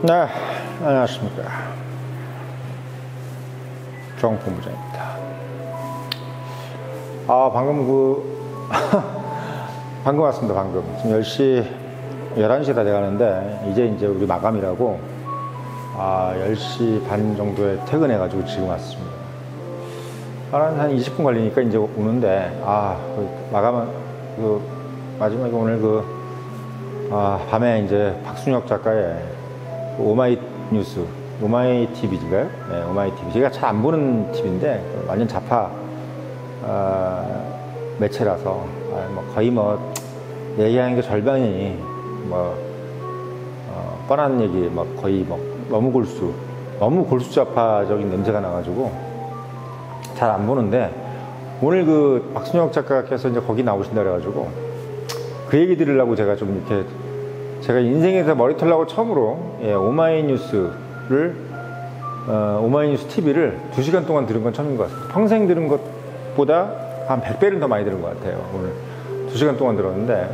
네, 안녕하십니까. 정본부장입니다. 방금 왔습니다, 방금. 지금 10시, 11시 다 돼가는데, 이제 우리 마감이라고, 10시 반 정도에 퇴근해가지고 지금 왔습니다. 한 20분 걸리니까 이제 오는데, 마감은, 마지막에 오늘 밤에 이제 박순혁 작가의 오마이뉴스, 오마이TV인가요? 네, 오마이TV. 제가 잘 안 보는 TV인데, 완전 좌파, 매체라서, 거의 얘기하는 게 절반이, 뻔한 얘기, 거의 너무 골수 좌파적인 냄새가 나가지고, 잘 안 보는데, 오늘 박순혁 작가께서 이제 거기 나오신다 그래가지고, 그 얘기 들으려고 제가 좀 이렇게, 제가 인생에서 머리 털라고 처음으로, 오마이뉴스 TV를 2시간 동안 들은 건 처음인 것 같습니다. 평생 들은 것보다 한 100배는 더 많이 들은 것 같아요. 오늘 2시간 동안 들었는데,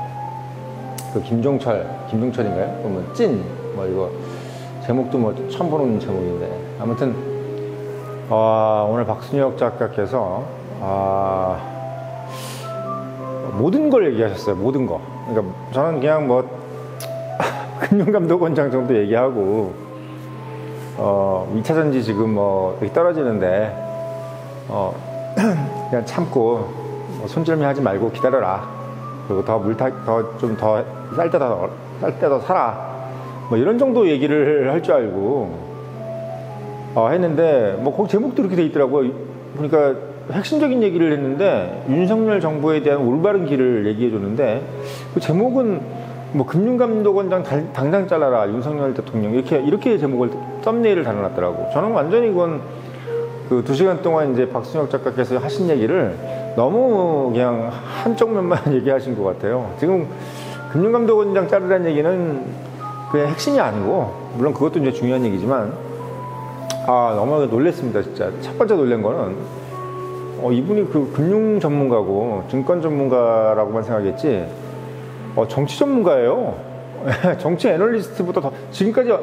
김종철인가요? 이거, 제목도 처음 보는 제목인데. 아무튼, 오늘 박순혁 작가께서, 모든 걸 얘기하셨어요. 모든 거. 그러니까 저는 그냥 금융감독원장 정도 얘기하고, 2차전지 지금 여기 떨어지는데, 그냥 참고, 손절미 하지 말고 기다려라. 그리고 좀 더 쌀 때 더 사라. 이런 정도 얘기를 할 줄 알고, 했는데, 거기 제목도 이렇게 돼 있더라고요. 그러니까 핵심적인 얘기를 했는데, 윤석열 정부에 대한 올바른 길을 얘기해 줬는데, 그 제목은 금융감독원장 당장 잘라라, 윤석열 대통령. 이렇게 제목을, 썸네일을 달아놨더라고. 저는 완전히 이건 2시간 동안 이제 박순혁 작가께서 하신 얘기를 너무 그냥 한쪽 면만 얘기하신 것 같아요. 지금 금융감독원장 자르라는 얘기는 그냥 핵심이 아니고, 물론 그것도 이제 중요한 얘기지만, 너무 놀랬습니다, 진짜. 첫 번째 놀란 거는, 이분이 금융 전문가고, 증권 전문가라고만 생각했지, 정치 전문가예요. 정치 애널리스트보다 더, 지금까지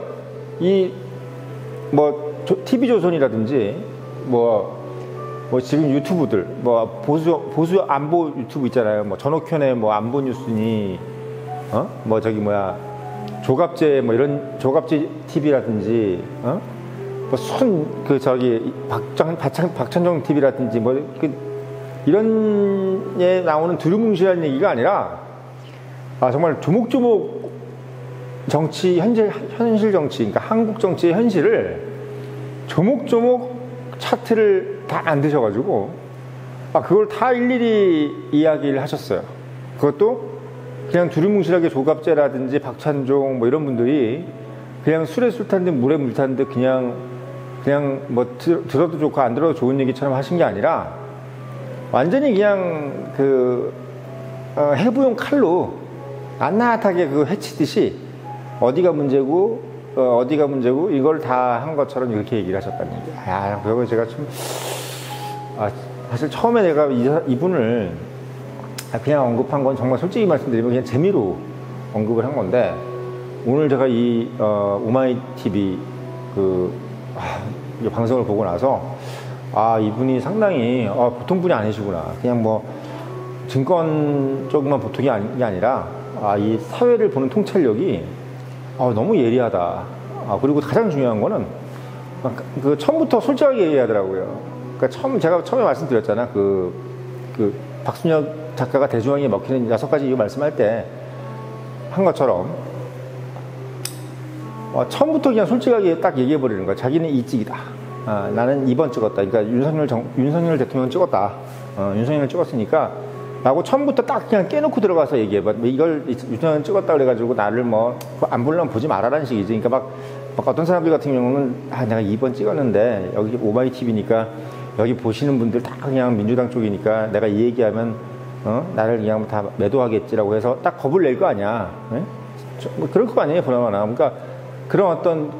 TV조선이라든지, 지금 유튜브들, 보수 안보 유튜브 있잖아요. 전옥현의 안보 뉴스니, 조갑제, 이런 조갑제 TV라든지, 박찬정 TV라든지, 이런 에 나오는 두루뭉실한 얘기가 아니라, 정말 조목조목 현실 정치, 그러니까 한국 정치의 현실을 조목조목 차트를 다 만드셔가지고, 그걸 다 일일이 이야기를 하셨어요. 그것도 그냥 두루뭉실하게 조갑제라든지 박찬종 이런 분들이 그냥 술에 술 탄 듯 물에 물 탄 듯 그냥 들어도 좋고 안 들어도 좋은 얘기처럼 하신 게 아니라, 완전히 그냥 해부용 칼로 낱낱하게 해치듯이 어디가 문제고 이걸 다 한 것처럼 이렇게 얘기를 하셨다는 얘기. 그거 제가 좀, 사실 처음에 내가 이분을 그냥 언급한 건 정말 솔직히 말씀드리면 그냥 재미로 언급을 한 건데, 오늘 제가 오마이TV 방송을 보고 나서, 이분이 상당히, 보통 분이 아니시구나. 그냥 증권 쪽만 보통이 아니라, 이 사회를 보는 통찰력이, 너무 예리하다. 그리고 가장 중요한 거는, 처음부터 솔직하게 얘기하더라고요. 그러니까 제가 처음에 말씀드렸잖아. 박순혁 작가가 대중에게 먹히는 6가지 이유 말씀할 때 한 것처럼, 처음부터 그냥 솔직하게 딱 얘기해버리는 거야. 자기는 이찍이다. 나는 2번 찍었다. 그러니까 윤석열 대통령 찍었다. 윤석열을 찍었으니까, 라고 처음부터 딱 그냥 깨놓고 들어가서 얘기해봐. 이걸 윤석열 찍었다 그래가지고 나를 안 보려면 보지 말아라는 식이지. 그러니까 어떤 사람들 같은 경우는, 내가 2번 찍었는데, 여기 오마이TV니까, 여기 보시는 분들 다 그냥 민주당 쪽이니까, 내가 이 얘기하면, 나를 그냥 다 매도하겠지라고 해서 딱 겁을 낼 거 아니야. 네? 그럴 거 아니에요, 보나마나. 그러니까 그런 어떤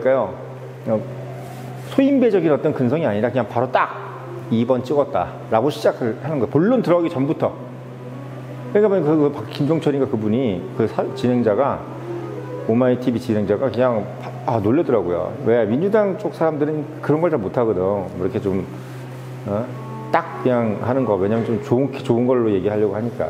소인배적인 어떤 근성이 아니라 그냥 바로 딱 2번 찍었다라고 시작을 하는 거예요. 본론 들어가기 전부터. 그러니까 김종철인가 그분이 진행자가 오마이TV 진행자가 그냥 놀라더라고요. 왜? 민주당 쪽 사람들은 그런 걸 잘 못하거든. 뭐 이렇게 좀, 딱 그냥 하는 거. 왜냐면 좀 좋은 걸로 얘기하려고 하니까.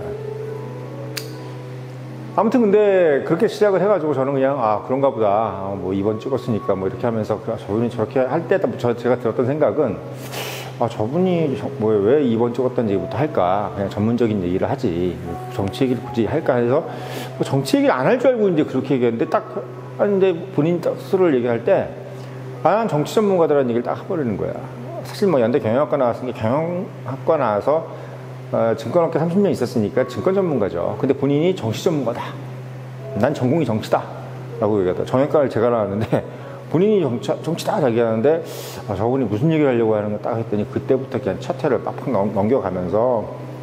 아무튼 근데 그렇게 시작을 해가지고 저는 그냥, 그런가 보다. 뭐 2번 찍었으니까 뭐 이렇게 하면서 저분이 저렇게 할 때 제가 들었던 생각은, 저분이 왜 2번 찍었다는 얘기부터 할까? 그냥 전문적인 얘기를 하지. 정치 얘기를 굳이 할까 해서, 뭐 정치 얘기를 안 할 줄 알고 이제 그렇게 얘기했는데 딱 하는데 본인 스스로를 얘기할 때, 난 정치 전문가들라는 얘기를 딱 해버리는 거야. 사실 뭐 연대 경영학과 나왔으니까 경영학과 나와서 증권업계 30년 있었으니까 증권 전문가죠. 근데 본인이 정치 전문가다. 난 전공이 정치다. 라고 얘기하다. 정형과를 제가 나왔는데 본인이 정치다 자기 하는데 저분이 무슨 얘기를 하려고 하는 거 딱 했더니 그때부터 그냥 첫 회를 빡빡 넘겨가면서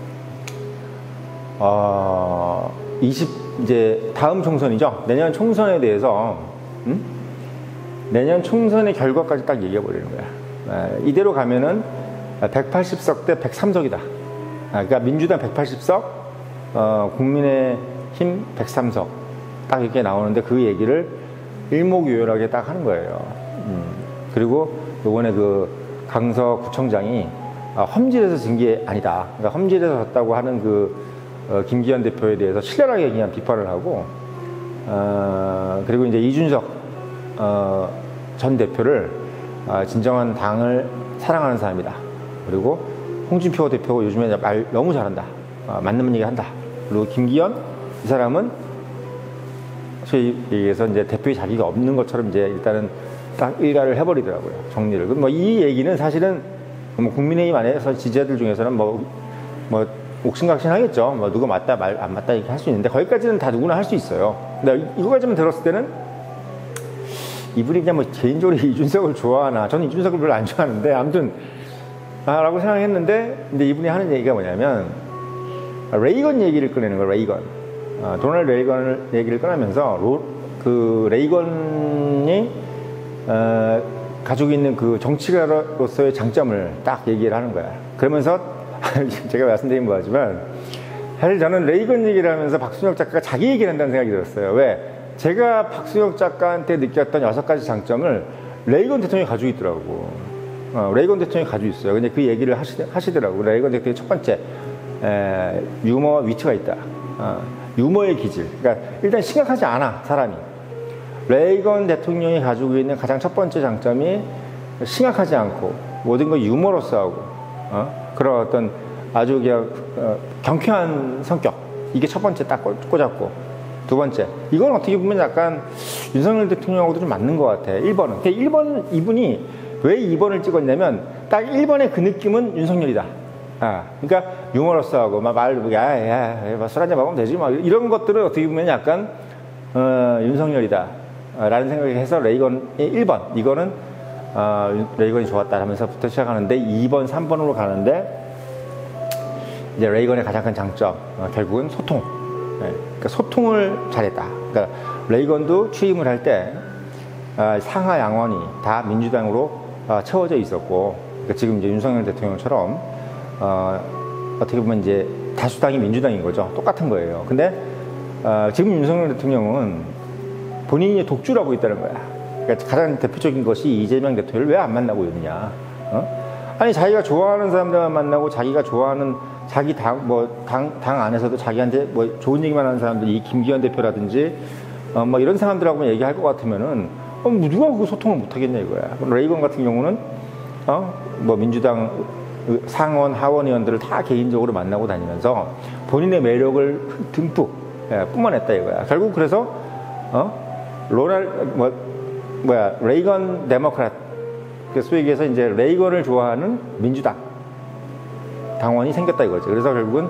이제 다음 총선이죠. 내년 총선에 대해서 내년 총선의 결과까지 딱 얘기해 버리는 거야. 이대로 가면은 180석 대 103석이다. 그러니까 민주당 180석, 국민의힘 103석 딱 이렇게 나오는데 그 얘기를 일목요연하게 딱 하는 거예요. 그리고 요번에 그 강서구청장이 험질에서 진 게 아니다. 그러니까 험질에서 졌다고 하는 김기현 대표에 대해서 신랄하게 그냥 비판을 하고, 그리고 이제 이준석 전 대표를 진정한 당을 사랑하는 사람이다. 그리고 홍준표 대표가 요즘에 말 너무 잘한다. 맞는 얘기 한다. 그리고 김기현 이 사람은 소위 얘기해서 이제 대표의 자기가 없는 것처럼 이제 일단은 딱 일가를 해버리더라고요. 정리를. 뭐 이 얘기는 사실은 뭐 국민의힘 안에서 지지자들 중에서는 뭐 옥신각신 하겠죠. 뭐 누가 맞다 말 안 맞다 이렇게 할 수 있는데 거기까지는 다 누구나 할 수 있어요. 근데 이거까지만 들었을 때는 이분이 그냥 뭐 개인적으로 이준석을 좋아하나, 저는 이준석을 별로 안 좋아하는데 아무튼 라고 생각했는데, 근데 이분이 하는 얘기가 뭐냐면 레이건 얘기를 꺼내는 거예요. 레이건. 도널드 레이건 얘기를 꺼내면서 그 레이건이 가지고 있는 그 정치가로서의 장점을 딱 얘기를 하는 거야. 그러면서 제가 말씀드린 거지만 사실 저는 레이건 얘기를 하면서 박순혁 작가가 자기 얘기를 한다는 생각이 들었어요. 왜? 제가 박순혁 작가한테 느꼈던 6가지 장점을 레이건 대통령이 가지고 있더라고. 레이건 대통령이 가지고 있어요. 근데 그 얘기를 하시더라고. 레이건 대통령의 첫 번째, 유머 위트가 있다. 유머의 기질. 그러니까 일단 심각하지 않아, 사람이. 레이건 대통령이 가지고 있는 가장 첫 번째 장점이 심각하지 않고 모든 걸 유머러스하고 그런 어떤 아주 그냥 경쾌한 성격. 이게 첫 번째 딱 꽂았고. 두 번째, 이건 어떻게 보면 약간 윤석열 대통령하고도 좀 맞는 것 같아. 1번은. 1번, 이분이 왜 2번을 찍었냐면, 딱 1번의 그 느낌은 윤석열이다. 그러니까 유머러스하고, 술 한잔 먹으면 되지, 이런 것들은 어떻게 보면 약간, 윤석열이다. 라는 생각을 해서 레이건이 1번. 이거는, 레이건이 좋았다 하면서부터 시작하는데, 2번, 3번으로 가는데, 이제 레이건의 가장 큰 장점, 결국은 소통. 그러니까 소통을 잘했다. 그러니까 레이건도 취임을 할 때 상하 양원이 다 민주당으로 채워져 있었고, 그러니까 지금 이제 윤석열 대통령처럼 어떻게 보면 이제 다수당이 민주당인 거죠. 똑같은 거예요. 근데 지금 윤석열 대통령은 본인이 독주를 하고 있다는 거야. 그러니까 가장 대표적인 것이 이재명 대통령을 왜 안 만나고 있느냐. 아니 자기가 좋아하는 사람들만 만나고 자기가 좋아하는 자기 당 안에서도 자기한테 뭐 좋은 얘기만 하는 사람들, 이 김기현 대표라든지 뭐 이런 사람들하고 얘기할 것 같으면은 누가 그 소통을 못 하겠냐 이거야. 레이건 같은 경우는 뭐 민주당 상원 하원 의원들을 다 개인적으로 만나고 다니면서 본인의 매력을 듬뿍 뿜어냈다 이거야. 결국 그래서 레이건 데모크랏, 소위 얘기해서 이제 레이건을 좋아하는 민주당 당원이 생겼다 이거죠. 그래서 결국은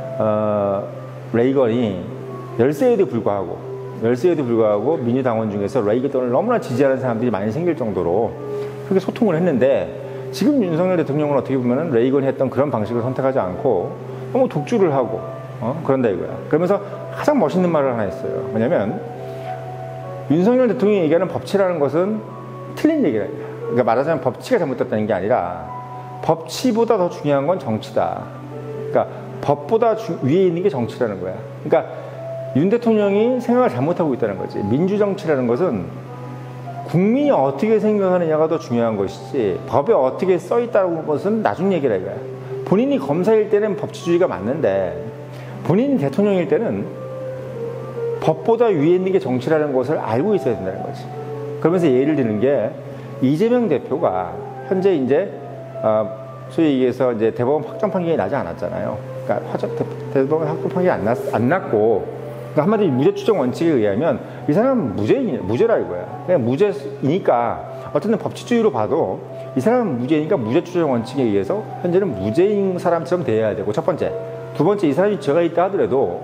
레이건이 10세에도 불구하고 민주당원 중에서 레이건을 너무나 지지하는 사람들이 많이 생길 정도로 그렇게 소통을 했는데, 지금 윤석열 대통령은 어떻게 보면 레이건이 했던 그런 방식을 선택하지 않고 너무 독주를 하고 그런다 이거야. 그러면서 가장 멋있는 말을 하나 했어요. 뭐냐면 윤석열 대통령이 얘기하는 법치라는 것은 틀린 얘기라. 그러니까 말하자면 법치가 잘못됐다는 게 아니라 법치보다 더 중요한 건 정치다. 그러니까 법보다 위에 있는 게 정치라는 거야. 그러니까 윤 대통령이 생각을 잘못하고 있다는 거지. 민주정치라는 것은 국민이 어떻게 생각하느냐가 더 중요한 것이지 법에 어떻게 써 있다는 것은 나중 얘기라 이거야. 본인이 검사일 때는 법치주의가 맞는데 본인이 대통령일 때는 법보다 위에 있는 게 정치라는 것을 알고 있어야 된다는 거지. 그러면서 예를 드는 게 이재명 대표가 현재 이제 소위 얘기해서 이제 대법원 확정 판결이 나지 않았잖아요. 그러니까 대법원 확정 판결이 안 났고, 그러니까 한마디로 무죄 추정 원칙에 의하면 이 사람은 무죄라 이거야. 그냥 무죄이니까 어쨌든 법치주의로 봐도 이 사람은 무죄니까 무죄 추정 원칙에 의해서 현재는 무죄인 사람처럼 대해야 되고, 첫 번째. 두 번째, 이 사람이 죄가 있다 하더라도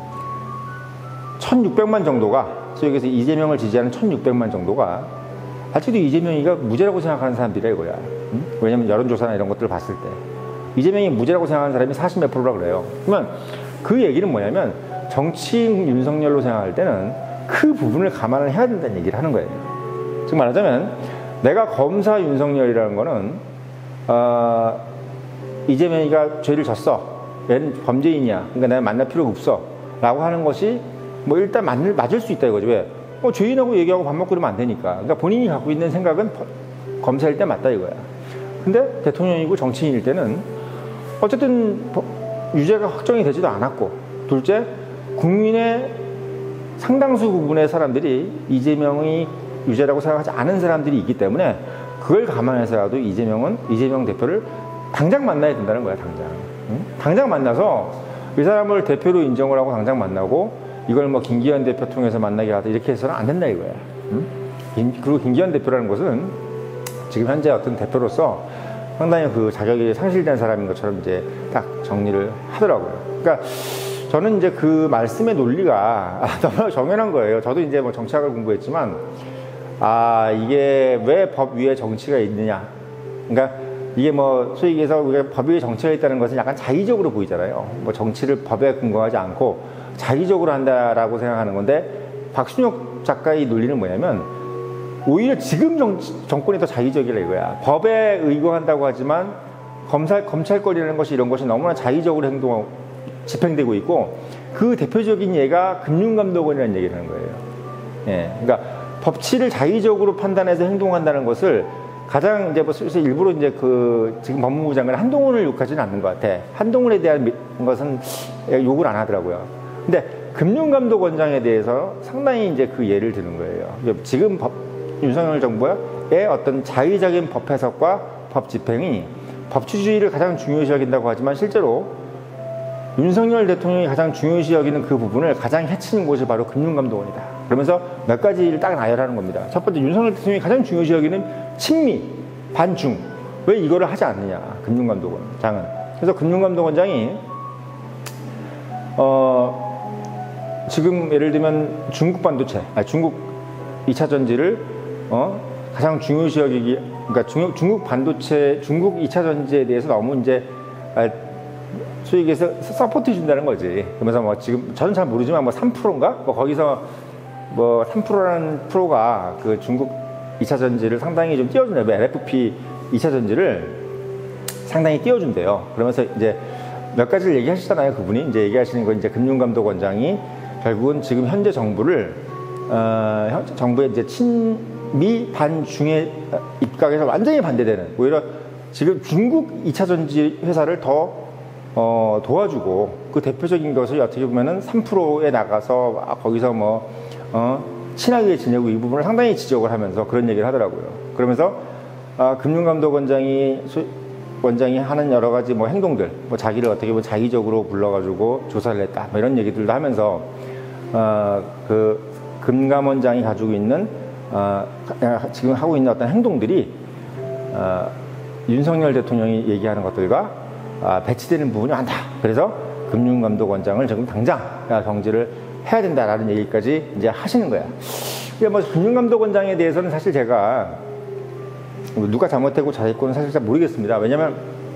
1600만 정도가, 소위 얘기해서 이재명을 지지하는 1600만 정도가 아직도 이재명이가 무죄라고 생각하는 사람들이라 이거야. 응? 왜냐면 여론조사나 이런 것들을 봤을 때 이재명이 무죄라고 생각하는 사람이 40몇 프로라 그래요. 그러면 그 얘기는 뭐냐면 정치인 윤석열로 생각할 때는 그 부분을 감안을 해야 된다는 얘기를 하는 거예요. 즉 말하자면 내가 검사 윤석열이라는 거는 이재명이가 죄를 졌어, 얘는 범죄인이야, 그러니까 내가 만날 필요가 없어 라고 하는 것이 뭐 일단 맞을 수 있다 이거지. 왜? 죄인하고 얘기하고 밥 먹고 그러면 안 되니까. 그러니까 본인이 갖고 있는 생각은 검사일 때 맞다 이거야. 근데 대통령이고 정치인일 때는 어쨌든 유죄가 확정이 되지도 않았고, 둘째, 국민의 상당수 부분의 사람들이 이재명이 유죄라고 생각하지 않은 사람들이 있기 때문에 그걸 감안해서라도 이재명 대표를 당장 만나야 된다는 거야. 당장. 응? 당장 만나서 이 사람을 대표로 인정을 하고 당장 만나고, 이걸 뭐 김기현 대표 통해서 만나게 하다 이렇게 해서는 안 된다 이거야. 응? 그리고 김기현 대표라는 것은 지금 현재 어떤 대표로서 상당히 그 자격이 상실된 사람인 것처럼 이제 딱 정리를 하더라고요. 그러니까 저는 이제 그 말씀의 논리가 너무 정연한 거예요. 저도 이제 뭐 정치학을 공부했지만, 이게 왜 법 위에 정치가 있느냐. 그러니까 이게 뭐 소위 얘기해서 우리가 법 위에 정치가 있다는 것은 약간 자의적으로 보이잖아요. 뭐 정치를 법에 근거하지 않고 자의적으로 한다라고 생각하는 건데, 박순혁 작가의 논리는 뭐냐면 오히려 지금 정권이 더 자의적이라 이거야. 법에 의거한다고 하지만 검찰권이라는 것이, 이런 것이 너무나 자의적으로 집행되고 있고, 그 대표적인 예가 금융감독원이라는 얘기를 하는 거예요. 예, 그러니까 법치를 자의적으로 판단해서 행동한다는 것을 가장 이제 뭐 일부러 이제 지금 법무부 장관 한동훈을 욕하지는 않는 것 같아. 한동훈에 대한 것은 욕을 안 하더라고요. 근데 금융감독원장에 대해서 상당히 이제 그 예를 드는 거예요. 지금 윤석열 정부의 어떤 자의적인 법 해석과 법 집행이 법치주의를 가장 중요시 여긴다고 하지만, 실제로 윤석열 대통령이 가장 중요시 여기는 그 부분을 가장 해치는 곳이 바로 금융감독원이다. 그러면서 몇 가지를 딱 나열하는 겁니다. 첫 번째, 윤석열 대통령이 가장 중요시 여기는 친미, 반중. 왜 이거를 하지 않느냐, 금융감독원장은. 그래서 금융감독원장이 지금 예를 들면 중국 반도체, 중국 2차 전지를 가장 중요시 여기기, 그러니까 중국 반도체, 중국 2차 전지에 대해서 너무 이제 소위 얘기해서 서포트 준다는 거지. 그러면서 뭐 지금 저는 잘 모르지만 뭐 3%인가? 뭐 거기서 뭐 3%라는 프로가 그 중국 2차 전지를 상당히 좀 띄워준대요. LFP 2차 전지를 상당히 띄워준대요. 그러면서 이제 몇 가지를 얘기하시잖아요. 그분이 이제 얘기하시는 건, 이제 금융감독원장이 결국은 지금 현재 정부를 정부의 이제 친미 반중의 입각에서 완전히 반대되는, 오히려 지금 중국 2차 전지 회사를 더 도와주고, 그 대표적인 것을 어떻게 보면은 3%에 나가서 거기서 뭐 친하게 지내고, 이 부분을 상당히 지적을 하면서 그런 얘기를 하더라고요. 그러면서 금융감독원장이 하는 여러 가지 뭐 행동들, 뭐 자기를 어떻게 보면 자의적으로 불러가지고 조사를 했다, 뭐 이런 얘기들도 하면서 그 금감원장이 가지고 있는 지금 하고 있는 어떤 행동들이 윤석열 대통령이 얘기하는 것들과 배치되는 부분이 많다. 그래서 금융감독원장을 지금 당장 경질을 해야 된다라는 얘기까지 이제 하시는 거야. 뭐 금융감독원장에 대해서는 사실 제가 누가 잘못했고 잘했고는 사실 잘 모르겠습니다. 왜냐면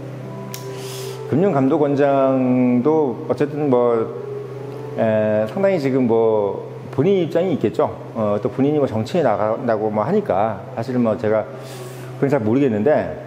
금융감독원장도 어쨌든 뭐 상당히 지금 뭐 본인 입장이 있겠죠. 또 본인이 뭐 정치에 나간다고 뭐 하니까 사실은 뭐 제가 그건 잘 모르겠는데,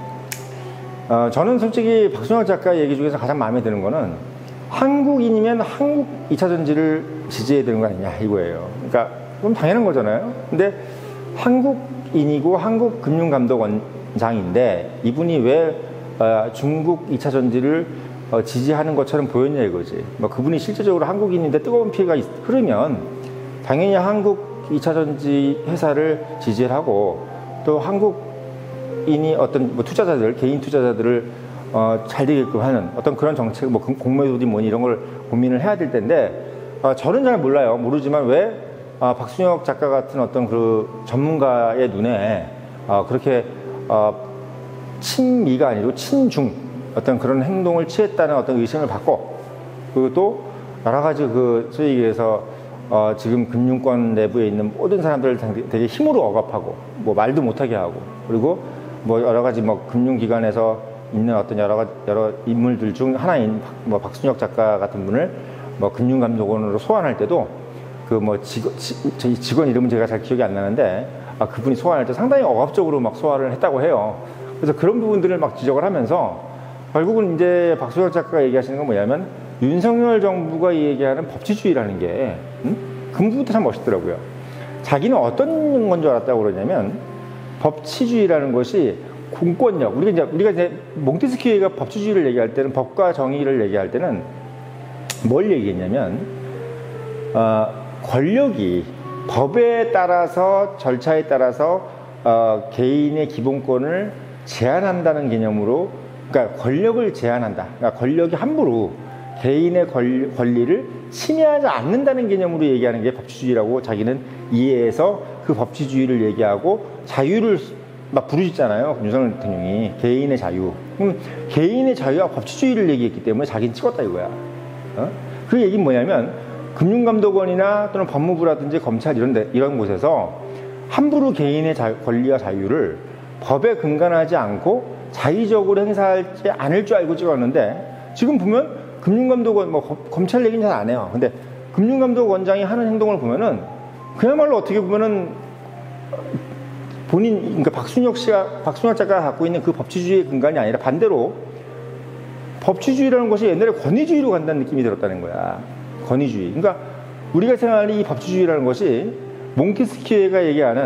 저는 솔직히 박순혁 작가 얘기 중에서 가장 마음에 드는 거는, 한국인이면 한국 2차 전지를 지지해야 되는 거 아니냐 이거예요. 그러니까 그럼 당연한 거잖아요. 근데 한국인이고 한국금융감독원장인데 이분이 왜 중국 2차 전지를 지지하는 것처럼 보였냐 이거지. 뭐 그분이 실제적으로 한국인인데 뜨거운 피해가 흐르면 당연히 한국 2차 전지 회사를 지지를 하고 또 한국인이 어떤 뭐 투자자들, 개인 투자자들을 잘 되게끔 하는 어떤 그런 정책, 뭐 공매도지 뭐니 이런 걸 고민을 해야 될 텐데 저는 잘 몰라요. 모르지만 왜 박순혁 작가 같은 어떤 그 전문가의 눈에 그렇게 친미가 아니고 친중 어떤 그런 행동을 취했다는 어떤 의심을 받고 그리고 또 여러 가지 그 소위 얘기해서 지금 금융권 내부에 있는 모든 사람들을 되게 힘으로 억압하고 뭐 말도 못하게 하고 그리고 뭐 여러 가지 뭐 금융기관에서 있는 어떤 여러 인물들 중 하나인 뭐 박순혁 작가 같은 분을 뭐 금융감독원으로 소환할 때도 그 뭐 직원 이름은 제가 잘 기억이 안 나는데 그분이 소환할 때 상당히 억압적으로 막 소환을 했다고 해요. 그래서 그런 부분들을 막 지적을 하면서 결국은 이제 박순혁 작가가 얘기하시는 건 뭐냐면 윤석열 정부가 얘기하는 법치주의라는 게 그 부분도 참 멋있더라고요. 자기는 어떤 건 줄 알았다고 그러냐면 법치주의라는 것이 공권력, 우리가 이제 몽테스키에가 법치주의를 얘기할 때는 법과 정의를 얘기할 때는 뭘 얘기했냐면 권력이 법에 따라서 절차에 따라서 개인의 기본권을 제한한다는 개념으로, 그러니까 권력을 제한한다. 그러니까 권력이 함부로 개인의 권리를 침해하지 않는다는 개념으로 얘기하는 게 법치주의라고 자기는 이해해서 그 법치주의를 얘기하고 자유를 막 부르짖잖아요. 윤석열 대통령이 개인의 자유. 그럼 개인의 자유와 법치주의를 얘기했기 때문에 자기는 찍었다 이거야. 그 얘기는 뭐냐면 금융감독원이나 또는 법무부라든지 검찰 이런 곳에서 함부로 개인의 권리와 자유를 법에 근간하지 않고 자의적으로 행사하지 않을 줄 알고 찍었는데 지금 보면 금융감독원 검찰 얘기는 잘 안 해요. 근데 금융감독원장이 하는 행동을 보면은 그야말로 어떻게 보면은 그러니까 박순혁 작가가 갖고 있는 그 법치주의의 근간이 아니라 반대로 법치주의라는 것이 옛날에 권위주의로 간다는 느낌이 들었다는 거야. 권위주의. 그러니까 우리가 생각하는 이 법치주의라는 것이 몽테스키에가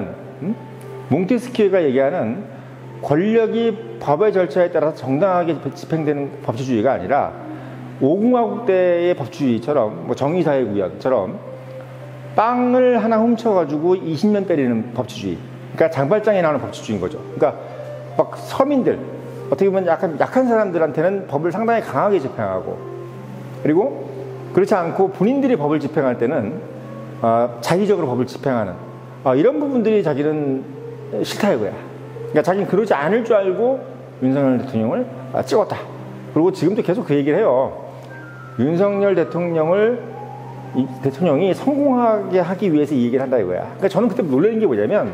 얘기하는 권력이 법의 절차에 따라서 정당하게 집행되는 법치주의가 아니라 5공화국 때의 법치주의처럼 뭐 정의사회구현처럼 빵을 하나 훔쳐가지고 20년 때리는 법치주의. 그러니까 장발장에 나오는 법치주의인 거죠. 그러니까 막 서민들, 어떻게 보면 약한 사람들한테는 법을 상당히 강하게 집행하고 그리고 그렇지 않고 본인들이 법을 집행할 때는 자의적으로 법을 집행하는 이런 부분들이 자기는 싫다 이거야. 그러니까 자기는 그러지 않을 줄 알고 윤석열 대통령을 찍었다. 그리고 지금도 계속 그 얘기를 해요. 윤석열 대통령이 성공하게 하기 위해서 이 얘기를 한다 이거야. 그러니까 저는 그때 놀라는 게 뭐냐면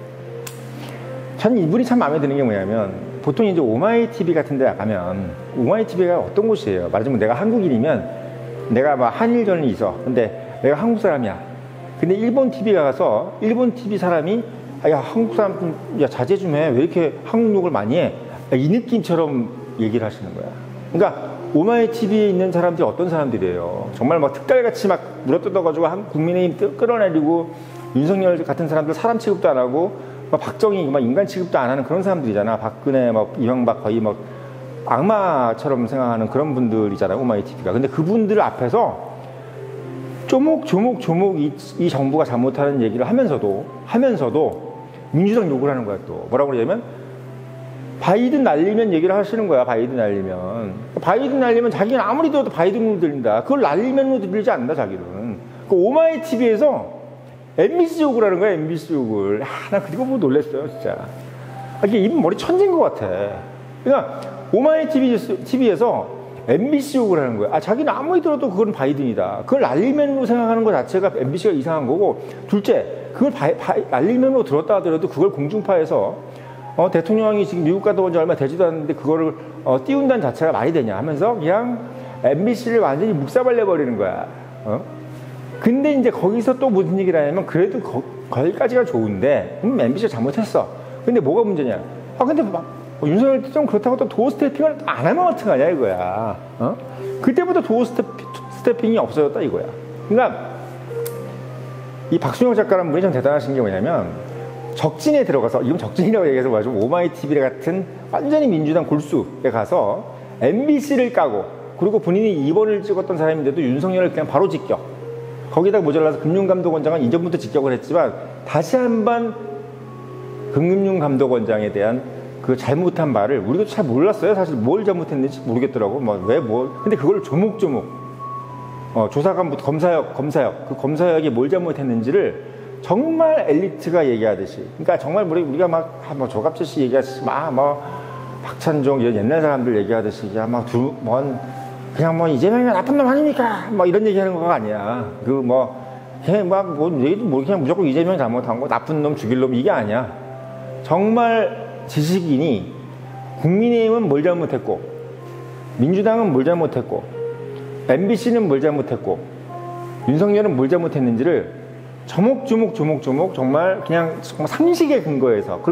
저는 이분이 참 마음에 드는 게 뭐냐면 보통 이제 오마이TV 같은 데 나가면 오마이TV가 어떤 곳이에요? 말하자면 내가 한국인이면 내가 막 한일전이 있어. 근데 내가 한국 사람이야. 근데 일본 TV 가서 일본 TV 사람이 야 한국 사람 좀 야 자제 좀 해. 왜 이렇게 한국 욕을 많이 해? 이 느낌처럼 얘기를 하시는 거야. 그러니까 오마이TV에 있는 사람들이 어떤 사람들이에요? 정말 막 특갈같이 막 물어뜯어가지고 국민의힘 끌어내리고 윤석열 같은 사람들 사람 취급도 안 하고 막 박정희 막 인간 취급도 안 하는 그런 사람들이잖아. 박근혜 막 이명박 거의 막 악마처럼 생각하는 그런 분들이잖아요. 오마이TV가. 근데 그분들 앞에서 조목 이 정부가 잘못하는 얘기를 하면서도 민주당 욕을 하는 거야. 또 뭐라고 그러냐면 바이든 날리면 얘기를 하시는 거야. 바이든 날리면 자기는 아무리 들어도 바이든으로 들린다. 그걸 날리면으로 들리지 않는다. 자기는. 그 오마이TV에서 MBC 욕을 하는 거야. MBC 욕을. 나 그거 보고 놀랬어요. 진짜. 이게 이분 머리 천재인 것 같아. 그러니까 오마이TV에서 MBC 욕을 하는 거야. 자기는 아무리 들어도 그건 바이든이다. 그걸 날리면으로 생각하는 것 자체가 MBC가 이상한 거고, 둘째, 그걸 날리면으로 들었다 하더라도 그걸 공중파에서 대통령이 지금 미국 갔다 온 지 얼마 되지도 않는데 그거를 띄운다는 자체가 말이 되냐 하면서 그냥 MBC를 완전히 묵사발려버리는 거야. 근데 이제 거기서 또 무슨 얘기를 하냐면 그래도 거기까지가 좋은데 MBC가 잘못했어. 근데 뭐가 문제냐? 근데 윤석열 좀 그렇다고 또 도어 스태핑을 안 하면 어떡하냐 이거야. 그때부터 도어 스태핑이 없어졌다 이거야. 그러니까 이 박순혁 작가라는 분이 좀 대단하신 게 뭐냐면 적진에 들어가서, 이건 적진이라고 얘기해서 뭐죠? 오마이TV 같은 완전히 민주당 골수에 가서 MBC를 까고, 그리고 본인이 2번을 찍었던 사람인데도 윤석열을 그냥 바로 직격. 거기다가 모자라서 금융감독원장은 이전부터 직격을 했지만 다시 한번 금융감독원장에 대한 그 잘못한 말을 우리도 잘 몰랐어요. 사실 뭘 잘못했는지 모르겠더라고. 근데 그걸 조목조목 조사관부터 검사역 그 검사역이 뭘 잘못했는지를 정말 엘리트가 얘기하듯이, 그러니까 정말 우리가 조갑재 씨 얘기하듯이 박찬종 이런 옛날 사람들 얘기하듯이 그냥 이재명이 나쁜 놈 아닙니까? 이런 얘기하는 거가 아니야. 그냥 무조건 이재명 잘못한 거, 나쁜 놈, 죽일 놈, 이게 아니야. 정말 지식인이 국민의힘은 뭘 잘못했고, 민주당은 뭘 잘못했고, MBC는 뭘 잘못했고, 윤석열은 뭘 잘못했는지를 조목조목 정말 그냥 상식에 근거해서